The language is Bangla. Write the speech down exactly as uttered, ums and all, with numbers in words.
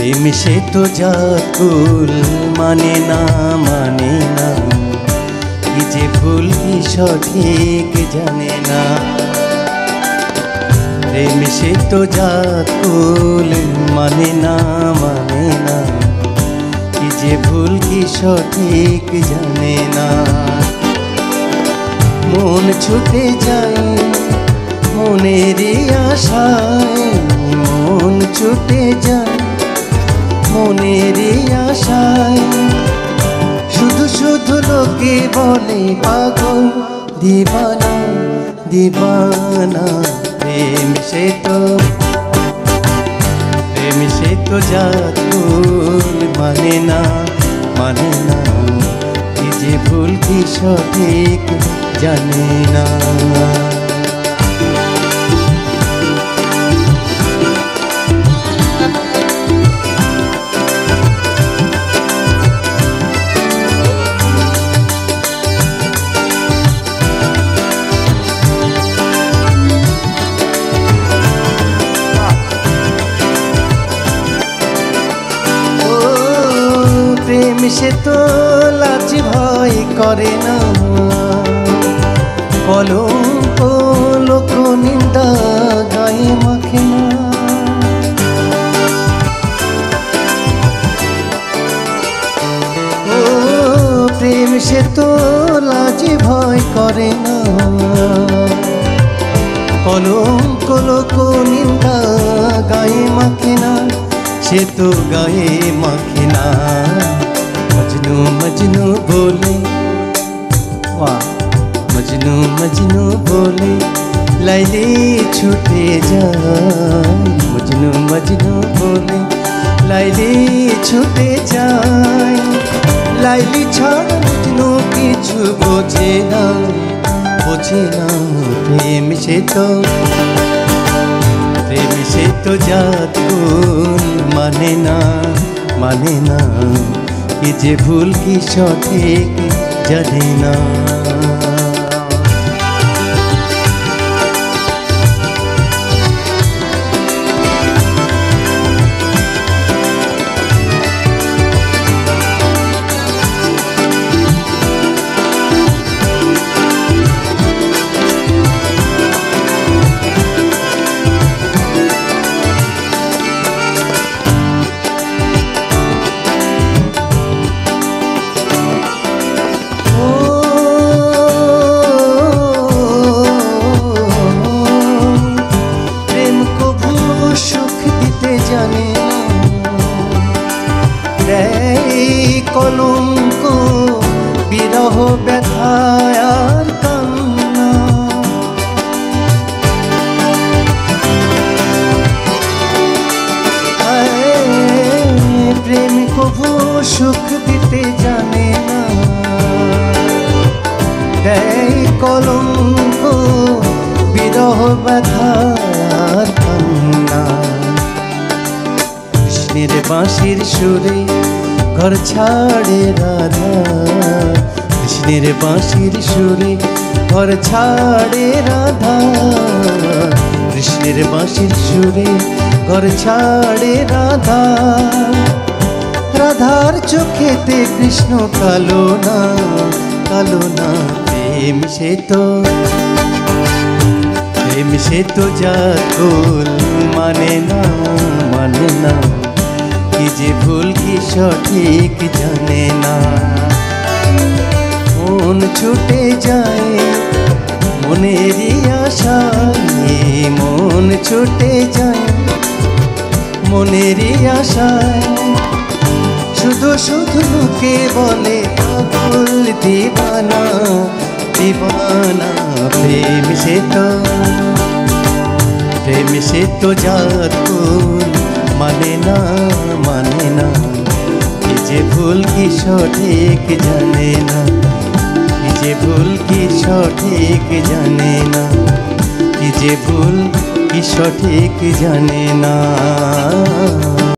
প্রেম সে তো জাকুল মানে না মানে না, কি যে ভুল কি সঠিক জানে না। প্রেম সে তো জাকুল মানে না মানে না, কি যে ভুল কি সঠিক জানে না। মন ছুটে যায় মনেরই আশায়, মন ছুটে যায় মনেরই আশায়, শুধু শুধু লোকে বলে পাগল দিবানা দিবানা। প্রেম সে তো প্রেম সে তো জাকুল মানে না মানে না, কি যে ভুল কি সঠিক জানে না। প্রেম সে তো লাজ ভয় করে না, কলঙ্ক লোক নিন্দা গায়ে মাখে না। ও প্রেম সে তো লাজ ভয় করে না, কলঙ্ক লোক নিন্দা গায়ে মাখে না, সে তো গায়ে মাখে না। মজনু মজনু बोले वाह, मजनू मजनू बोले लाइली छूटे जाए, मजनू मजनू बोले लाइली छूटे जाए। लाइली छाड़ मजनू किछु बोझे ना बोझे ना। प्रेम से तो प्रेम से तो जाकुल মানে না মানে না, কি যে ভুল কি সঠিক জানে না। কলঙ্ক বিরহ ব্যথার কান্না, প্রেম কভু সুখ দিতে জানে না, দেয় কলঙ্ক বিরহ ব্যথার কান্না। কৃষ্ণের বাঁশির সুরে ঘর ছাড়ে রাধা, কৃষ্ণের বাঁশির সুরে ঘর ছাড়ে রাধা, কৃষ্ণের বাঁশির সুরে ঘর ছাড়ে রাধা। রাধার চোখেতে কৃষ্ণ কালো না কালো না। প্রেম সে তো প্রেম সে তো জাকুল মানে না মানে না, কি যে ভুল কি সঠিক জানে না। মন ছুটে যায় মনেরই আশায়, মন ছুটে যায় মনেরই আশায়, শুধু শুধু লোকে বলে পাগল দিবানা দিবানা। প্রেম সে তো প্রেম সে তো জাকুল মানে না মানে না, কি যে ভুল কি সঠিক জানে না, কি যে ভুল কি সঠিক জানে না, কি যে ভুল কি সঠিক জানে না।